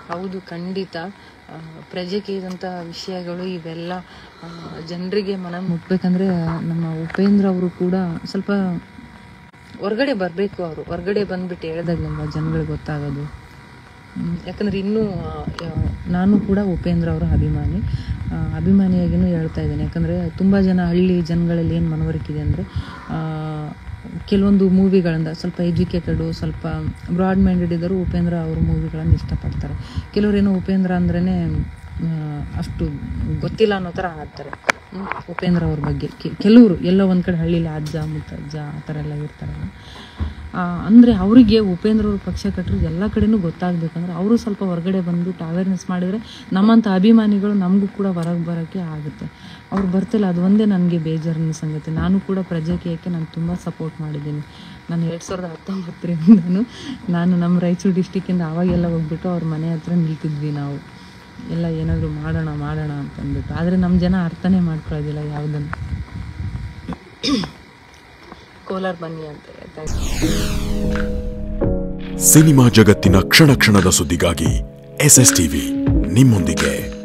ಹೌದು, ಖಂಡಿತ. ಪ್ರಜೆಗೆ ಇದಂಥ ವಿಷಯಗಳು ಇವೆಲ್ಲ ಜನರಿಗೆ ಮನ ಮುಟ್ಬೇಕಂದ್ರೆ ನಮ್ಮ ಉಪೇಂದ್ರ ಅವರು ಕೂಡ ಸ್ವಲ್ಪ ಹೊರ್ಗಡೆ ಬರಬೇಕು. ಅವರು ಹೊರ್ಗಡೆ ಬಂದ್ಬಿಟ್ಟು ಹೇಳ್ದಾಗಲಿಂದ ಜನಗಳಿಗೆ ಗೊತ್ತಾಗೋದು. ಯಾಕಂದರೆ ಇನ್ನೂ ನಾನು ಕೂಡ ಉಪೇಂದ್ರ ಅವರ ಅಭಿಮಾನಿಯಾಗಿಯೂ ಹೇಳ್ತಾ ಇದ್ದೇನೆ. ಯಾಕಂದರೆ ತುಂಬ ಜನ ಹಳ್ಳಿ ಜನಗಳಲ್ಲಿ ಏನು ಮನವರಿಕೆ ಅಂದರೆ ಕೆಲವೊಂದು ಮೂವಿಗಳಿಂದ ಸ್ವಲ್ಪ ಎಜುಕೇಟೆಡು, ಸ್ವಲ್ಪ ಬ್ರಾಡ್ ಮೈಂಡೆಡ್ ಇದ್ದರೂ ಉಪೇಂದ್ರ ಅವ್ರ ಮೂವಿಗಳನ್ನು ಇಷ್ಟಪಡ್ತಾರೆ. ಕೆಲವರೇನೋ ಉಪೇಂದ್ರ ಅಂದ್ರೇ ಅಷ್ಟು ಗೊತ್ತಿಲ್ಲ ಅನ್ನೋ ಥರ ಆಡ್ತಾರೆ ಉಪೇಂದ್ರ ಅವ್ರ ಬಗ್ಗೆ. ಕೆಲವರು ಎಲ್ಲೋ ಒಂದು ಕಡೆ ಹಳ್ಳಿಲಿ ಅಜ್ಜ ಮುತ್ತಜ್ಜ ಆ ಥರ ಎಲ್ಲ ಇರ್ತಾರಲ್ಲ. ಅಂದರೆ ಅವರಿಗೆ ಉಪೇಂದ್ರ ಅವ್ರ ಪಕ್ಷ ಕಟ್ಟರು ಎಲ್ಲ ಕಡೆನೂ ಗೊತ್ತಾಗಬೇಕಂದ್ರೆ ಅವರು ಸ್ವಲ್ಪ ಹೊರಗಡೆ ಬಂದುಬಿಟ್ಟು ಅವೇರ್ನೆಸ್ ಮಾಡಿದರೆ ನಮ್ಮಂಥ ಅಭಿಮಾನಿಗಳು ನಮಗೂ ಕೂಡ ಹೊರಗೆ ಬರೋಕ್ಕೆ ಆಗುತ್ತೆ. ಅವ್ರು ಬರ್ತಿಲ್ಲ, ಅದು ಒಂದೇ ನನಗೆ ಬೇಜಾರಿನ ಸಂಗತಿ. ನಾನು ಕೂಡ ಪ್ರಜಾಕೀಯಕ್ಕೆ ನಾನು ತುಂಬ ಸಪೋರ್ಟ್ ಮಾಡಿದ್ದೀನಿ. ನಾನು 2019 ನಾನು ನಮ್ಮ ರಾಯಚೂರು ಡಿಸ್ಟಿಕ್ಕಿಂದ ಆವಾಗೆಲ್ಲ ಹೋಗ್ಬಿಟ್ಟು ಅವ್ರ ಮನೆ ಹತ್ರ ನಿಲ್ತಿದ್ವಿ. ನಾವು ಎಲ್ಲ ಏನಾದರೂ ಮಾಡೋಣ ಅಂತಂದ್ಬಿಟ್ಟು. ಆದರೆ ನಮ್ಮ ಜನ ಅರ್ಥನೇ ಮಾಡ್ಕೊಳ್ಳೋದಿಲ್ಲ ಯಾವುದನ್ನು. ಕೋಲಾರ ಬನ್ನಿ ಅಂತ. ಸಿನಿಮಾ ಜಗತ್ತಿನ ಕ್ಷಣ ಕ್ಷಣದ ಸುದ್ದಿಗಾಗಿ SStv ನಿಮ್ಮೊಂದಿಗೆ.